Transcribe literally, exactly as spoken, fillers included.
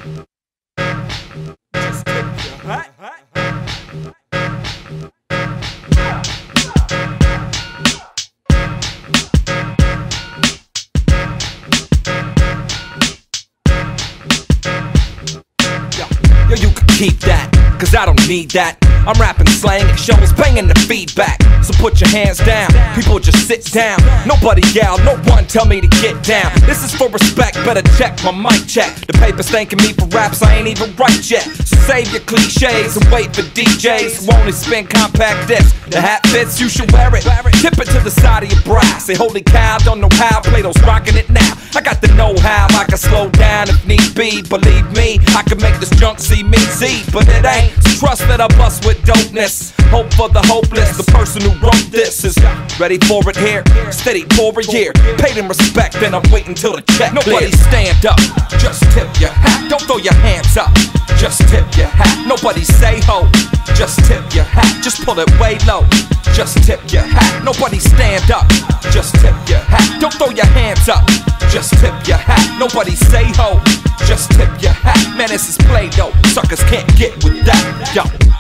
Just tip your hat. Yo, you can keep that, cause I don't need that. I'm rapping slang and shows banging the feedback. So put your hands down, people just sit down. Nobody yell, no one tell me to get down. This is for respect, better check my mic check. The paper's thanking me for raps I ain't even write yet. So save your cliches and wait for D Js who only spin compact discs. The hat fits, you should wear it. Tip it to the side of your brow. Say holy cow, don't know how, Plato's rocking it now. I got the know-how, I can slow down if need be. Believe me, I can make this junk see me see. But it ain't, so trust that I bust with dopeness. Hope for the hopeless, the person who wrote this is ready for it here, steady for a year. Paid in respect, then I'm waiting till the check. Nobody stand up, just tip your hat. Don't throw your hands up, just tip your hat. Nobody say ho, just tip your hat. Just pull it way low, just tip your hat. Nobody stand up, just tip your hat. Don't throw your hands up, just tip your hat. Nobody say ho, just tip your hat. Man, this is Play-Doh, suckers can't get with that, yo.